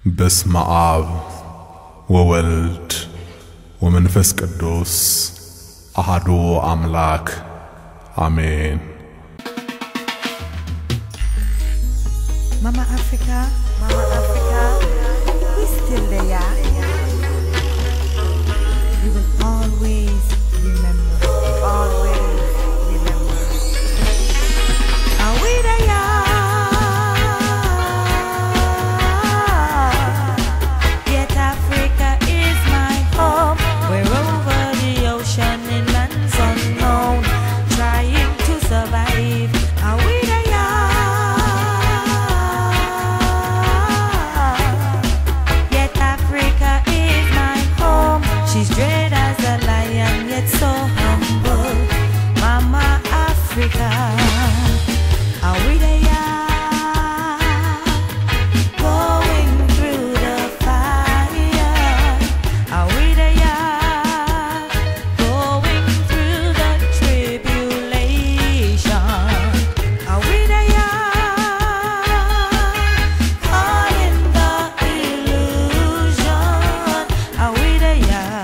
بسم آب وولد ومنفس قدوس أحدو أملاك آمين. Mama Africa, we still there. We will always remember. Are we there? Yet Africa is my home. We're over the ocean in lands unknown, trying to survive. Are we there? She's dread as a lion, yet so humble. Mama Africa, are we there? Going through the fire. Are we there? Going through the tribulation. Are we there? Caught in the illusion. Are we there?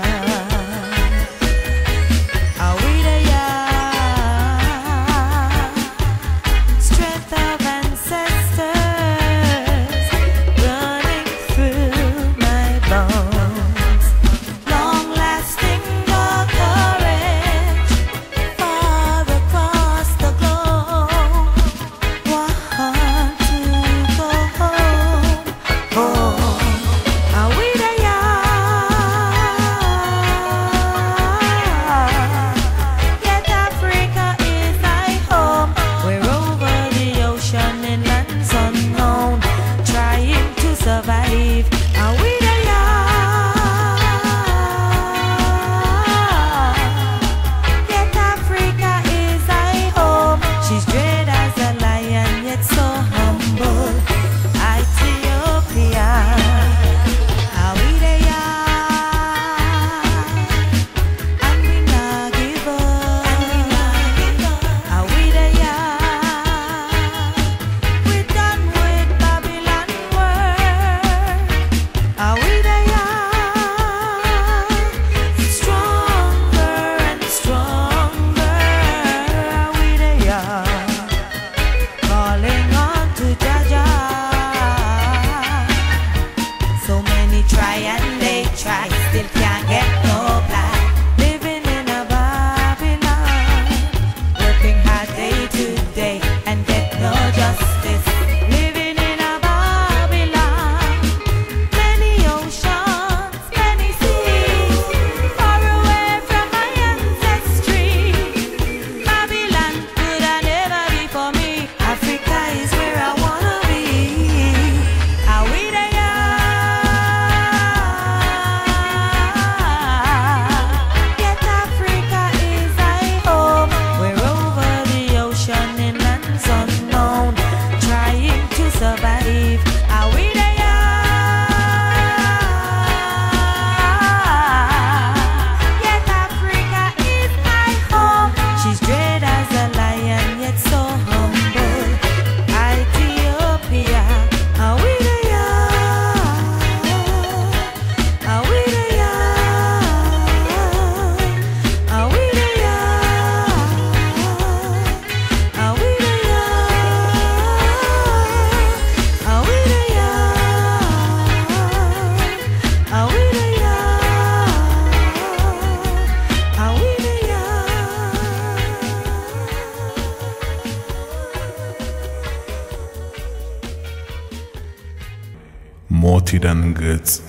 موتی دنگت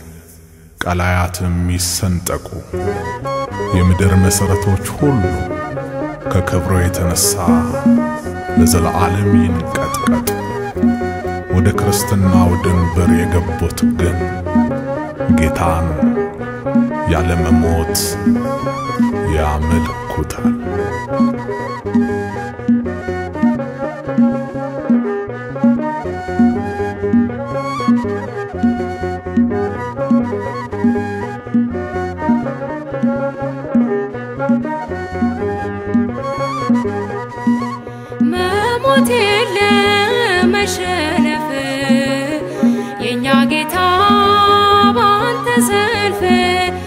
قلایاتم میسنطقو የምድር መሰረቶች ሁሉ ከክብሩ የተነሳ ለዘላለም ይንቀጥቀጡ ወደ ክርስትናው ድንበር የገቡት ግን ጌታን ያለ መሞት ያመልኩታል መሞት የለም መሸነፍ የኛ ጌታ ባንተ ሰልፍ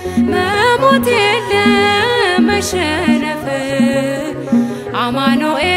መሞት የለም መሸነፍ አማኑኤል